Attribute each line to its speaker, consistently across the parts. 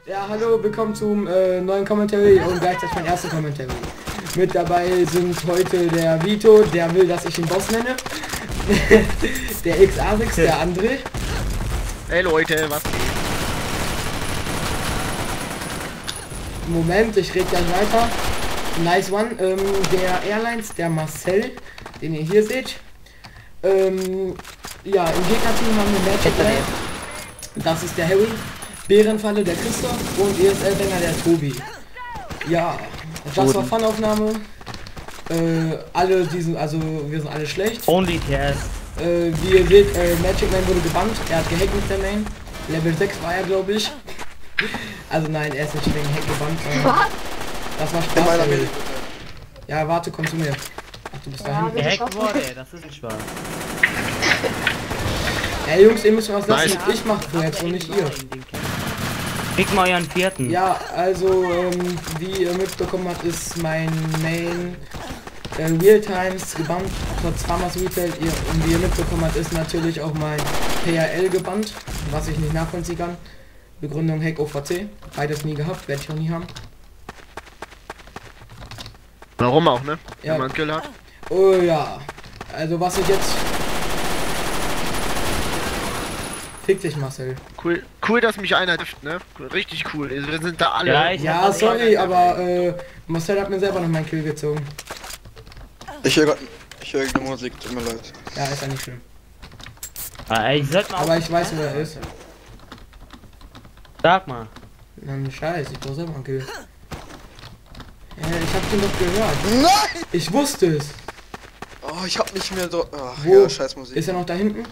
Speaker 1: Ja, hallo, willkommen zum neuen Commentary und gleichzeitig mein erster Commentary. Mit dabei sind heute der Vito, der will, dass ich ihn Boss nenne. Der X-Arix, der André.
Speaker 2: Hey Leute, was geht?
Speaker 1: Moment, ich rede gleich weiter. Nice one. Der Airlines, der Marcel, den ihr hier seht. Ja, im Gegnerteam haben wir Magic Man. Das ist der Harry. Bärenfalle, der Christoph und ESL-Banger, der Tobi. Ja, das war Fun-Aufnahme. Alle diesen, also wir sind alle schlecht.
Speaker 3: Only test.
Speaker 1: Wie ihr seht, Magic Man wurde gebannt. Er hat gehackt mit der Main. Level 6 war er, glaube ich. Also nein, er ist nicht wegen Hack gebannt. Das war Spaß. Ja, warte, komm zu mir. Ach, du bist dahin.
Speaker 3: Gehackt wurde, das ist nicht wahr.
Speaker 1: Ey Jungs, ihr müsst was lassen. Ich mach Projekte und nicht ihr.
Speaker 3: Krieg mal euren vierten.
Speaker 1: Ja, also wie ihr mitbekommen habt, ist mein Main Realtimes gebannt, trotz Farmers Retail. Und wie ihr mitbekommen habt, ist natürlich auch mein PRL gebannt, was ich nicht nachvollziehen kann. Begründung Hack OVC. Beides nie gehabt, werde ich auch nie haben.
Speaker 2: Warum auch, ne?
Speaker 1: Ja.
Speaker 2: Wenn man Kill hat.
Speaker 1: Oh ja. Also was ich jetzt... Fick dich, Marcel.
Speaker 2: Cool, dass mich einer trifft, ne? Richtig cool. Wir sind da alle.
Speaker 3: Ja,
Speaker 1: Ja, sorry, aber Marcel hat mir selber noch meinen Kill gezogen.
Speaker 4: Ich höre irgendeine Musik, tut mir leid.
Speaker 1: Ja, ist ja nicht schlimm.
Speaker 3: Ich sollte mal
Speaker 1: Aber ich weiß, wo er ist.
Speaker 3: Sag mal.
Speaker 1: Nein, Scheiß, ich brauch selber einen Kill. Ja, ich hab den doch gehört.
Speaker 4: Nein!
Speaker 1: Ich wusste es.
Speaker 4: Oh, ich hab nicht mehr so... Ach,
Speaker 1: Wo?
Speaker 4: ja, scheiß Musik.
Speaker 1: Ist er noch da hinten?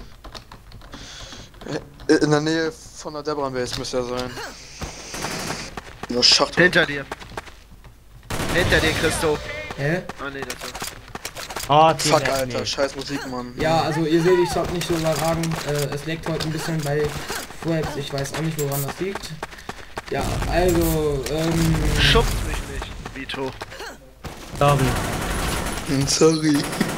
Speaker 4: In der Nähe von der Debran Base müsste er sein. In der Schachtel.
Speaker 2: Hinter dir. Hinter dir, Christo.
Speaker 1: Hä?
Speaker 2: Ah ne, das war.
Speaker 3: Oh,
Speaker 4: Fuck, Alter, scheiß Musik, Mann.
Speaker 1: Ja, also ihr seht, ich zock nicht so überragend. Es leckt heute ein bisschen bei Fraps. Ich weiß auch nicht, woran das liegt. Ja, also,
Speaker 2: Schubst mich nicht, Vito.
Speaker 3: Sorry.
Speaker 4: Sorry.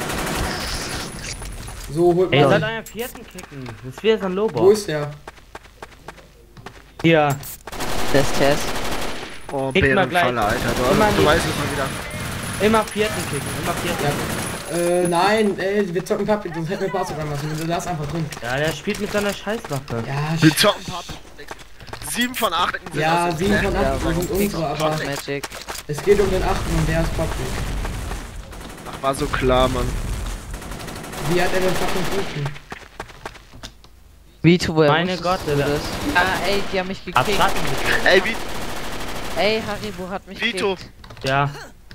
Speaker 1: so holt
Speaker 3: Ey, ihr
Speaker 1: man...
Speaker 3: sollt euren vierten kicken. Das ist wieder so ein
Speaker 1: Wo
Speaker 3: Lobo.
Speaker 1: ist der?
Speaker 3: Hier.
Speaker 5: Test.
Speaker 2: Oh,
Speaker 3: Kick mal gleich.
Speaker 2: Bärenfalle, Alter.
Speaker 3: Immer
Speaker 2: Du
Speaker 3: nicht.
Speaker 2: weißt es mal wieder.
Speaker 3: Immer vierten kicken. Immer vierten.
Speaker 1: Ja. Nein, ey, wir zocken Papi, sonst hätten wir Pass dran lassen. Du lass einfach drin.
Speaker 3: Ja, der spielt mit seiner Scheißwaffe.
Speaker 1: Ja,
Speaker 2: Wir zocken ein paar. 7 von 8 sind
Speaker 1: ja,
Speaker 2: aus dem
Speaker 1: 7 von
Speaker 2: Snap.
Speaker 1: 8 sind unsere, aber
Speaker 5: Magic.
Speaker 1: es geht um den 8. und der ist Papi.
Speaker 2: Ach, war so klar, Mann.
Speaker 1: Wie hat er den fucking Guten?
Speaker 5: Vito, woher
Speaker 3: Meine
Speaker 5: wusstest
Speaker 3: Gott,
Speaker 5: du
Speaker 3: Alter.
Speaker 5: das? Ah, ey, die haben mich gekickt.
Speaker 3: Abstracken.
Speaker 2: Ey,
Speaker 5: Ey, Haribo hat mich
Speaker 2: Vito,
Speaker 5: gekickt.
Speaker 3: Ja.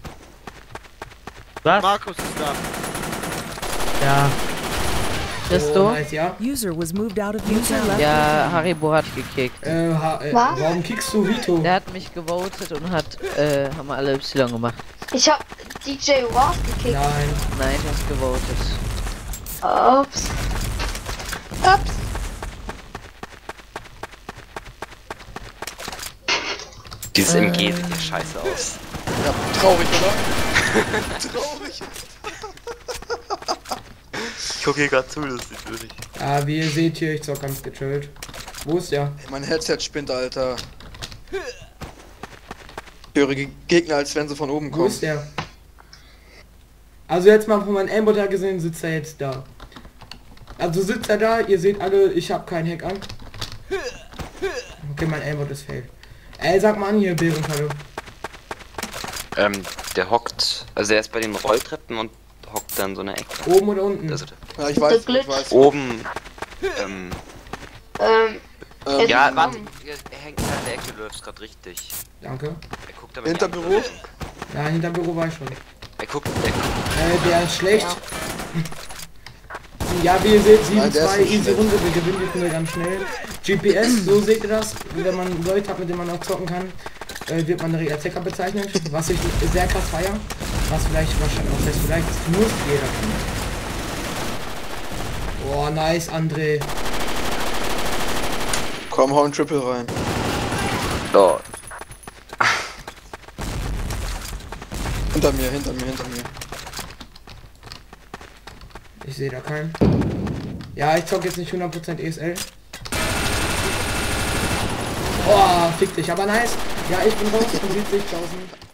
Speaker 3: Was?
Speaker 2: Markus ist da.
Speaker 3: Ja.
Speaker 5: Christo?
Speaker 1: Oh, nice, ja.
Speaker 6: User was moved out of user left.
Speaker 5: Ja, Haribo hat gekickt.
Speaker 1: Warum kickst du Vito?
Speaker 5: Der hat mich gewotet und hat, haben alle Y gemacht.
Speaker 7: Ich hab DJ Ross gekickt.
Speaker 1: Nein.
Speaker 5: Nein, du hast gewotet.
Speaker 7: Ups. Ups.
Speaker 8: Dieses MG sieht hier scheiße aus.
Speaker 4: Ja, traurig, oder? Traurig.
Speaker 8: Ich gucke hier gerade zu, das sieht wirklich.
Speaker 1: Ja, wie ihr seht hier, ich zock ganz gechillt. Wo ist der?
Speaker 4: Ey, mein Headset spinnt, Alter. Ich höre Gegner, als wenn sie von oben
Speaker 1: Wo
Speaker 4: kommen.
Speaker 1: ist der? Also jetzt mal von meinem Aimbot her gesehen, sitzt er jetzt da. Also sitzt er da, ihr seht alle, ich habe keinen Hack an. Okay, mein Aimbot ist fail. Ey, sag mal an hier, Bärenfalle.
Speaker 8: Der hockt, also er ist bei den Rolltreppen und hockt dann so eine Ecke.
Speaker 1: Oben oder unten?
Speaker 8: Also
Speaker 4: Ja, ich weiß,
Speaker 7: Glitch.
Speaker 4: ich weiß.
Speaker 8: oben, ja,
Speaker 7: Ähm,
Speaker 8: warte, er hängt in der Ecke, du läufst gerade richtig.
Speaker 1: Danke.
Speaker 8: Er guckt aber
Speaker 4: Hinter
Speaker 8: in die
Speaker 4: Büro?
Speaker 8: andere Richtung.
Speaker 1: Ja, hinter Büro war ich schon.
Speaker 8: Er guckt,
Speaker 1: Der ist schlecht. Ja, wie ihr seht,
Speaker 4: Nein, der ist
Speaker 1: 7-2,
Speaker 4: nicht
Speaker 1: easy
Speaker 4: schlecht.
Speaker 1: Runde, wir gewinnen die Runde ganz schnell. GPS, so seht ihr das, wenn man Leute hat, mit denen man auch zocken kann, wird man als Hacker bezeichnet, was ich sehr krass feier, was vielleicht wahrscheinlich, was heißt vielleicht, das muss jeder können. Oh, nice, André.
Speaker 4: Komm, hau ein Triple rein.
Speaker 8: oh,
Speaker 4: Hinter mir, hinter mir, hinter mir.
Speaker 1: Ich sehe da keinen. Ja, ich zock jetzt nicht 100% ESL. Oh, fick dich, aber nice. Ja, ich bin raus und sieht sich draußen.